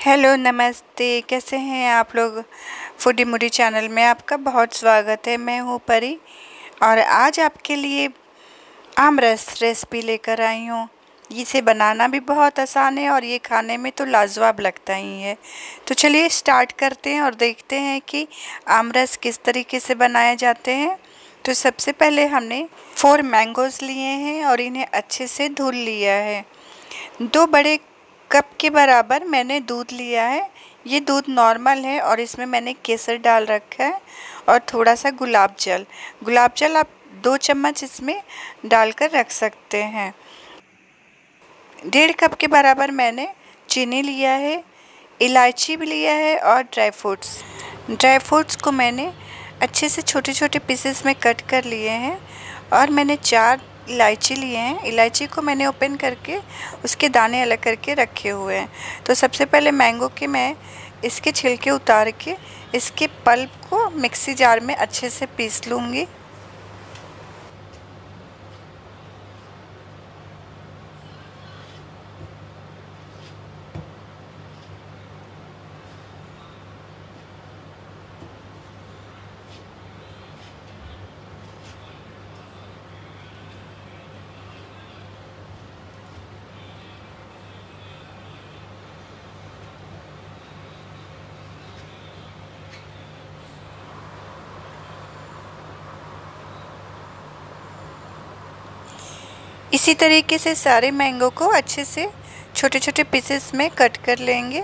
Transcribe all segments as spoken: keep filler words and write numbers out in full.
Hello नमस्ते, कैसे हैं आप लोग। फूडी मूडी चैनल में आपका बहुत स्वागत है। मैं हूँ परी और आज आपके लिए आम रस रेसिपी लेकर आई हूँ। इसे बनाना भी बहुत आसान है और ये खाने में तो लाजवाब लगता ही है। तो चलिए स्टार्ट करते हैं और देखते हैं कि आम रस किस तरीके से बनाए जाते हैं। तो सबसे पहले हमने फोर मैंगोज़ लिए हैं और इन्हें अच्छे से धुल लिया है। दो बड़े कप के बराबर मैंने दूध लिया है। ये दूध नॉर्मल है और इसमें मैंने केसर डाल रखा है और थोड़ा सा गुलाब जल गुलाब जल आप दो चम्मच इसमें डालकर रख सकते हैं। डेढ़ कप के बराबर मैंने चीनी लिया है, इलायची भी लिया है और ड्राई फ्रूट्स ड्राई फ्रूट्स को मैंने अच्छे से छोटे छोटे पीसेस में कट कर लिए हैं और मैंने चार इलायची लिए हैं। इलायची को मैंने ओपन करके उसके दाने अलग करके रखे हुए हैं। तो सबसे पहले मैंगो के मैं इसके छिलके उतार के इसके पल्प को मिक्सी जार में अच्छे से पीस लूँगी। इसी तरीके से सारे मैंगो को अच्छे से छोटे छोटे पीसेस में कट कर लेंगे।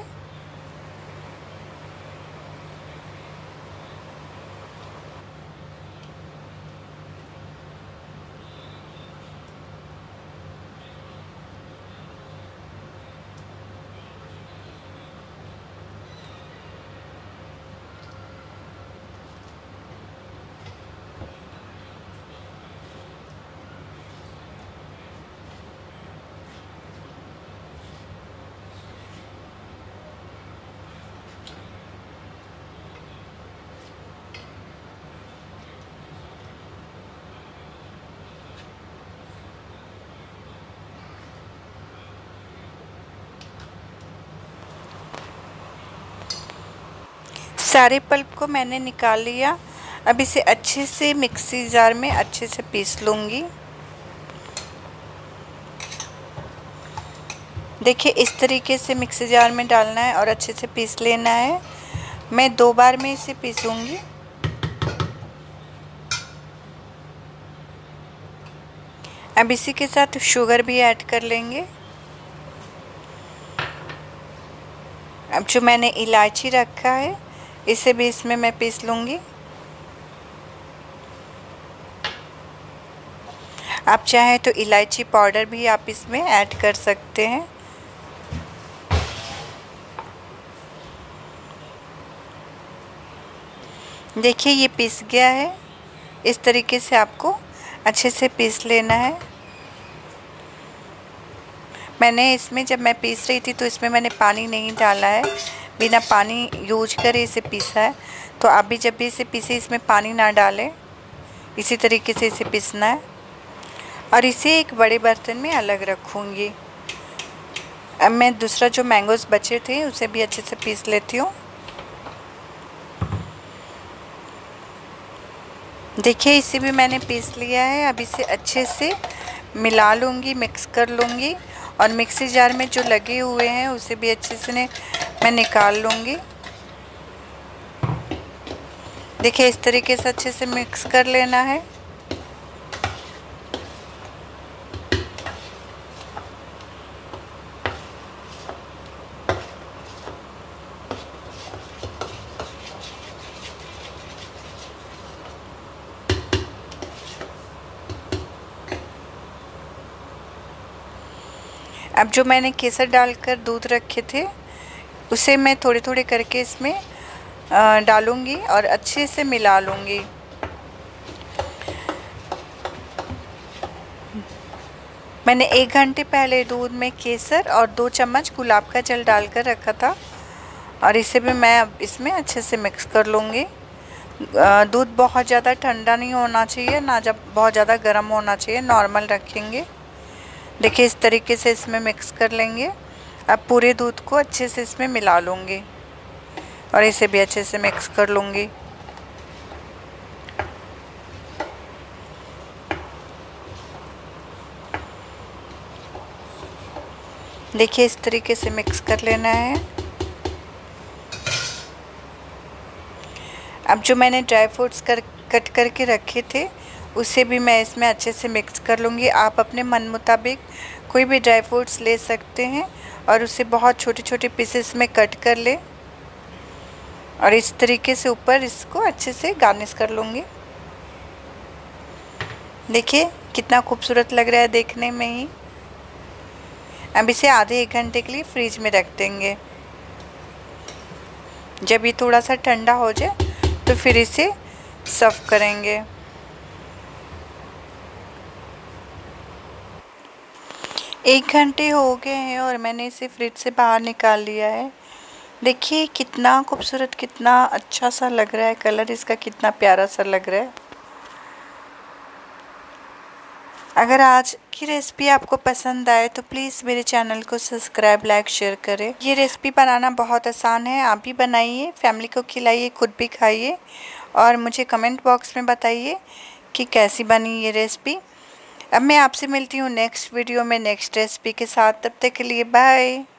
सारे पल्प को मैंने निकाल लिया। अब इसे अच्छे से मिक्सी जार में अच्छे से पीस लूँगी। देखिए इस तरीके से मिक्सी जार में डालना है और अच्छे से पीस लेना है। मैं दो बार में इसे पीसूँगी। अब इसी के साथ शुगर भी ऐड कर लेंगे। अब जो मैंने इलायची रखा है इसे भी इसमें मैं पीस लूँगी। आप चाहें तो इलायची पाउडर भी आप इसमें ऐड कर सकते हैं। देखिए ये पीस गया है। इस तरीके से आपको अच्छे से पीस लेना है। मैंने इसमें जब मैं पीस रही थी तो इसमें मैंने पानी नहीं डाला है, बिना पानी यूज करे इसे पीसा है। तो आप भी जब भी इसे पीसे इसमें पानी ना डालें, इसी तरीके से इसे पीसना है। और इसे एक बड़े बर्तन में अलग रखूँगी। अब मैं दूसरा जो मैंगोज़ बचे थे उसे भी अच्छे से पीस लेती हूँ। देखिए इसे भी मैंने पीस लिया है। अब इसे अच्छे से मिला लूँगी, मिक्स कर लूँगी और मिक्सी जार में जो लगे हुए हैं उसे भी अच्छे से ने मैं निकाल लूँगी। देखिए इस तरीके से अच्छे से मिक्स कर लेना है। अब जो मैंने केसर डालकर दूध रखे थे उसे मैं थोड़े थोड़े करके इसमें डालूँगी और अच्छे से मिला लूँगी। मैंने एक घंटे पहले दूध में केसर और दो चम्मच गुलाब का जल डालकर रखा था और इसे भी मैं अब इसमें अच्छे से मिक्स कर लूँगी। दूध बहुत ज़्यादा ठंडा नहीं होना चाहिए, ना जब बहुत ज़्यादा गर्म होना चाहिए, नॉर्मल रखेंगे। देखिए इस तरीके से इसमें मिक्स कर लेंगे अब पूरे दूध को अच्छे से इसमें मिला लूँगी और इसे भी अच्छे से मिक्स कर लूँगी। देखिए इस तरीके से मिक्स कर लेना है। अब जो मैंने ड्राई फ्रूट्स कर कट करके रखे थे उसे भी मैं इसमें अच्छे से मिक्स कर लूँगी। आप अपने मन मुताबिक कोई भी ड्राई फ्रूट्स ले सकते हैं और उसे बहुत छोटे छोटे पीसेस में कट कर ले और इस तरीके से ऊपर इसको अच्छे से गार्निश कर लूँगी। देखिए कितना खूबसूरत लग रहा है देखने में ही। अब इसे आधे एक घंटे के लिए फ्रिज में रख देंगे। जब ये थोड़ा सा ठंडा हो जाए तो फिर इसे सर्व करेंगे। एक घंटे हो गए हैं और मैंने इसे फ्रिज से बाहर निकाल लिया है। देखिए कितना खूबसूरत, कितना अच्छा सा लग रहा है, कलर इसका कितना प्यारा सा लग रहा है। अगर आज की रेसिपी आपको पसंद आए तो प्लीज़ मेरे चैनल को सब्सक्राइब, लाइक, शेयर करें। ये रेसिपी बनाना बहुत आसान है, आप भी बनाइए, फैमिली को खिलाइए, खुद भी खाइए और मुझे कमेंट बॉक्स में बताइए कि कैसी बनी ये रेसिपी। अब मैं आपसे मिलती हूँ नेक्स्ट वीडियो में नेक्स्ट रेसिपी के साथ। तब तक के लिए बाय।